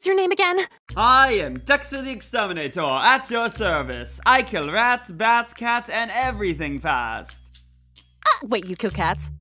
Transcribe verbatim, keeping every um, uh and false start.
your name again? I am Dexter the Exterminator, at your service. I kill rats, bats, cats, and everything fast. Uh, wait, you kill cats?